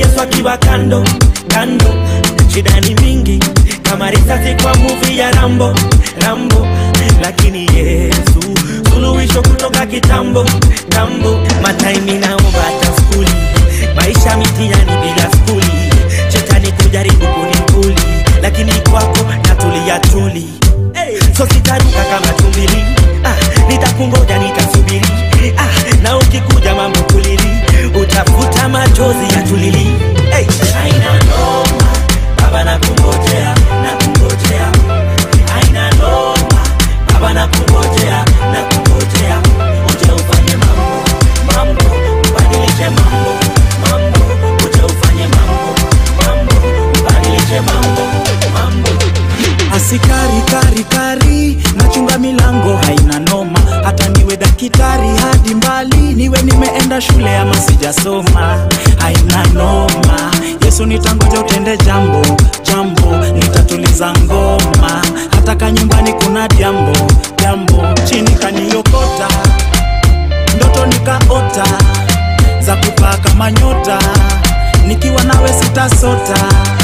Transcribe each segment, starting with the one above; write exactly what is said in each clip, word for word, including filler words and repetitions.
Yesu akiwa kando kando. Shida ni mingi kama risasi kwa movie ya Rambo Rambo, lakini Yesu suluhisho kutoka kitambo tambo. Mataimi naomba hata skuli, maisha mitihani bila skuli. Shetani kujaribu kunikuli, lakini kwako natulia tuli. So sitaruka kama tumbili, ah, nitakungoja nitasubiri, ah, na ukikuja mambo kulili, utafuta machozi ya tulili. Hey. Haina noma, Baba nakungojea, nakungojea. Haina noma, Baba nakungojea, nakungojea. Uje ufanye mambo, mambo, ubadilishe mambo, mambo. Uje ufanye mambo, mambo, ubadilishe mambo, mambo. Asikari kari kari, nachunga milango haina noma. Hata niwe dakitari hadi mbali, niwe nimeenda shule ama sijasoma, haina noma. Yesu nitangoja utende jambo, jambo, nitatuliza ngoma. Hata kanyumbani kuna jambo, jambo, chini kaniokota. Ndoto nikaota, za kupaa kama nyota. Nikiwa nawe sitasota,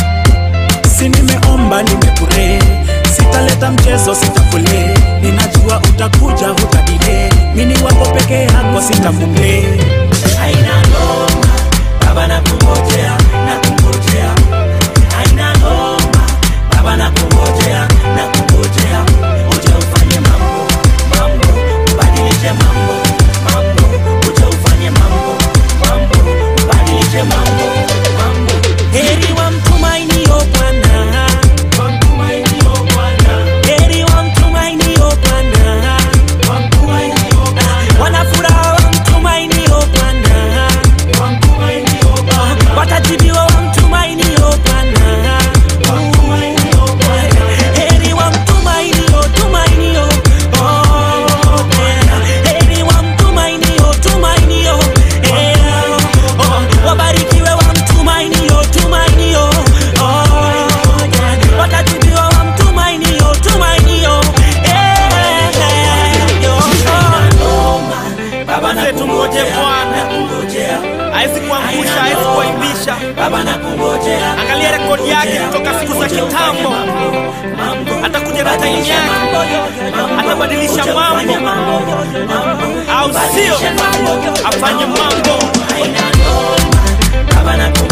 si nimeomba nimepure. Sitaleta mchezo sitafule, ninajua utakuja hutadile. Mini wako peke yako sitafumble. Haina noma, Baba nakungojea, nakungojea. Haina noma, Baba nakungojea, nakungojea. Uje ufanye mambo, mambo, ubadilishe mambo, mambo. Uje ufanye mambo, mambo, ubadilishe mambo, mambo. Heri wa mtumaini o Bwana, wa mtumaini o Bwana. Heri wa mtumaini o Bwana, wa mtumaini o Bwana. Wana furaha wa mtumaini o Bwana, wa mtumaini o Bwana. Watajibiwa wa mtumaini o Bwana, wa mtumaini o Bwana. Heri wa mtumaini o tumaini o Bwana. Heri wa mtumaini o tumaini o wabarikiwe wa mtumaini o tumaini o watajibiwa wa mtumaini o tumaini o. Baba nakungojea, nakungojea. Haisi kuangusha, haisi kuaibisha. Baba nakungojea. Angalia rekodi yake kutoka siku za kitambo. Atakuja na time yake, atabadilisha mambo, au sio? Afanye mambo. Baba nakungojea.